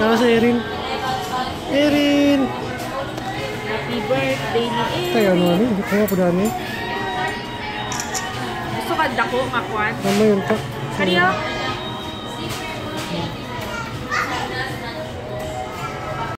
Tapos Erin. Erin! Happy birthday ni Erin. Kaya ano ano? Kaya po dami. Gusto ka dako, makuan? Tama yun pa. Kariya?